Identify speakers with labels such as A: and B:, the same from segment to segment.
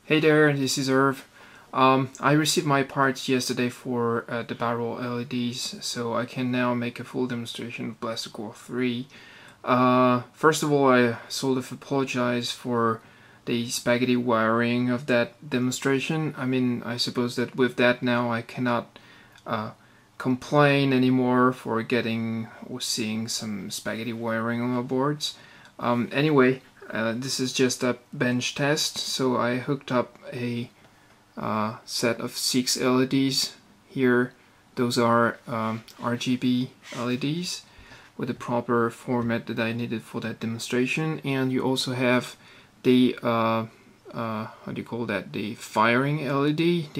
A: Hey there, this is Irv. I received my parts yesterday for the barrel LEDs, so I can now make a full demonstration of Blaster Core 3. First of all, I sort of apologize for the spaghetti wiring of that demonstration. I mean, I suppose that with that now I cannot complain anymore for getting or seeing some spaghetti wiring on my boards. Anyway, this is just a bench test, so I hooked up a set of 6 LEDs here. Those are RGB LEDs with the proper format that I needed for that demonstration. And you also have the how do you call that, the firing LED,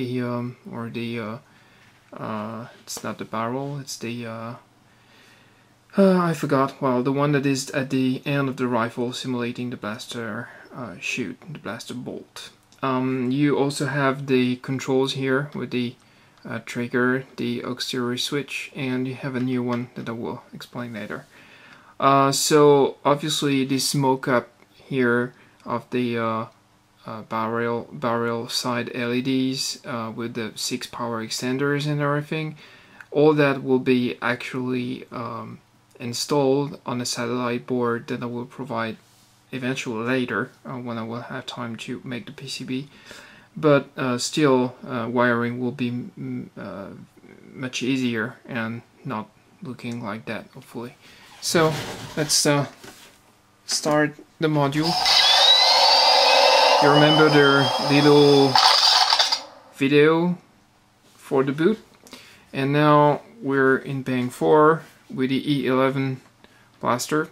A: it's not the barrel, it's the I forgot. Well, the one that is at the end of the rifle, simulating the blaster shoot, the blaster bolt. You also have the controls here with the trigger, the auxiliary switch, and you have a new one that I will explain later. So obviously this mock-up here of the barrel side LEDs with the 6 power extenders and everything, all that will be actually installed on a satellite board that I will provide eventually later when I will have time to make the PCB. But still, wiring will be much easier and not looking like that, hopefully. So let's start the module. You remember the little video for the boot, and now we're in Bang 4 with the E11 blaster.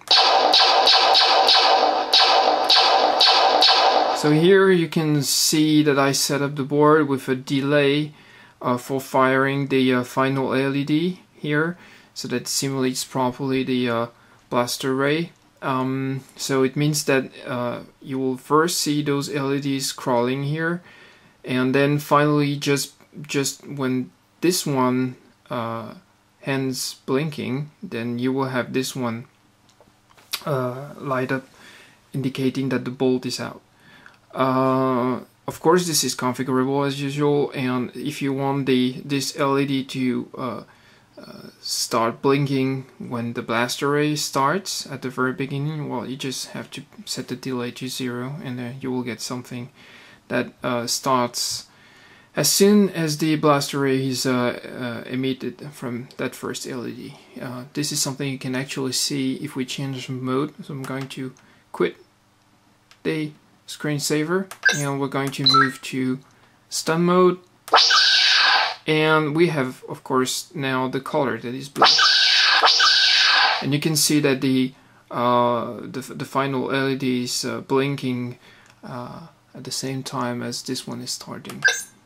A: So here you can see that I set up the board with a delay for firing the final LED here, so that simulates properly the blaster ray. So it means that you will first see those LEDs crawling here, and then finally just when this one ends blinking, then you will have this one light up, indicating that the bolt is out. Of course, this is configurable as usual, and if you want this LED to start blinking when the blaster ray starts at the very beginning, well, you just have to set the delay to 0, and you will get something that starts as soon as the blaster ray is emitted from that first LED. This is something you can actually see if we change mode. So I'm going to quit the screensaver, and we're going to move to stun mode, and we have, of course, now the color that is blue, and you can see that the final LED is blinking at the same time as this one is starting.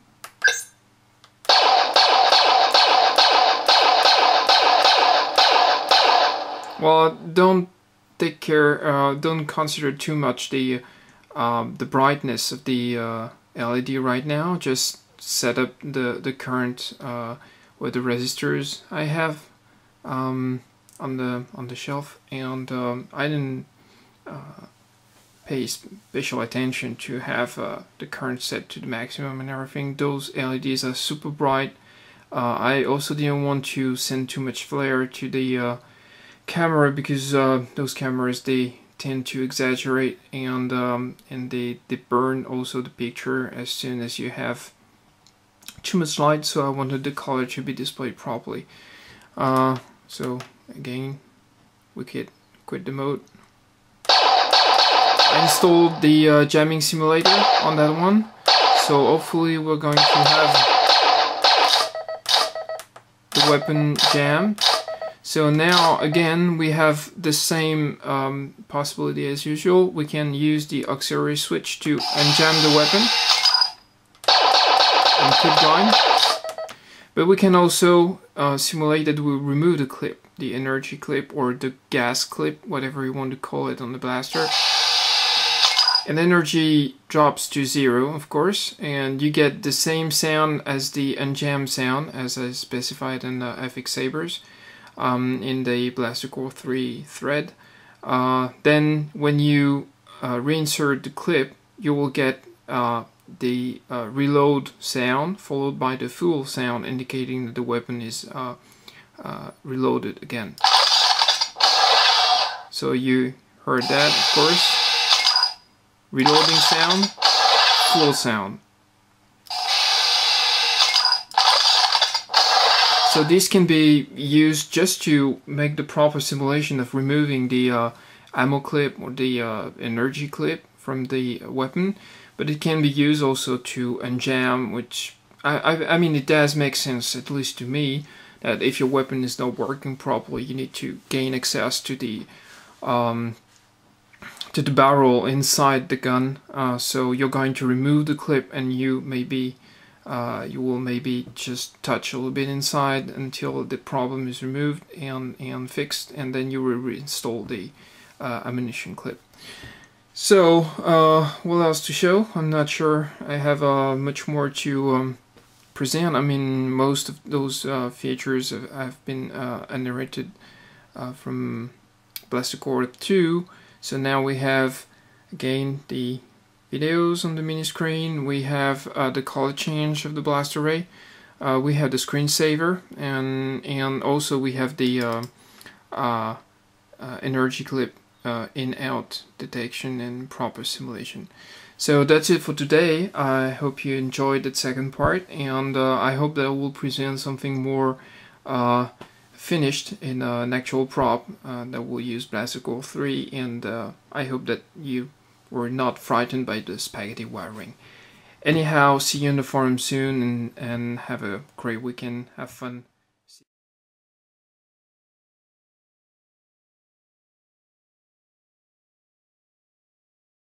A: Well, don't consider too much the brightness of the LED right now. Just set up the current with the resistors I have on the shelf, and I didn't pay special attention to have the current set to the maximum and everything. Those LEDs are super bright. I also didn't want to send too much flare to the camera, because those cameras, they tend to exaggerate, and they burn also the picture as soon as you have too much light. So I wanted the color to be displayed properly. So again, we could quit the mode. I installed the jamming simulator on that one, so hopefully we're going to have the weapon jammed. So now again we have the same possibility as usual. We can use the auxiliary switch to unjam the weapon and keep going. But we can also simulate that we remove the clip, the energy clip or the gas clip, whatever you want to call it, on the blaster. And energy drops to 0, of course, and you get the same sound as the unjam sound as I specified in the FX Sabers. In the Blaster Core 3 thread. Then when you reinsert the clip, you will get the reload sound followed by the full sound, indicating that the weapon is reloaded again. So you heard that, of course. Reloading sound, full sound. So this can be used just to make the proper simulation of removing the ammo clip or the energy clip from the weapon, but it can be used also to unjam, which I mean, it does make sense, at least to me, that if your weapon is not working properly, you need to gain access to the barrel inside the gun. So you're going to remove the clip, and you will maybe just touch a little bit inside until the problem is removed and fixed, and then you will reinstall the ammunition clip. So what else to show? I'm not sure I have much more to present. I mean, most of those features have been narrated from Blaster Core 2. So now we have again the videos on the mini screen. We have the color change of the blast array. We have the screensaver, and also we have the energy clip in-out detection and proper simulation. So that's it for today. I hope you enjoyed that second part, and I hope that I will present something more finished in an actual prop that will use Blaster Core 3, and I hope that you were not frightened by the spaghetti wiring. Anyhow, see you in the forum soon, and have a great weekend. Have fun.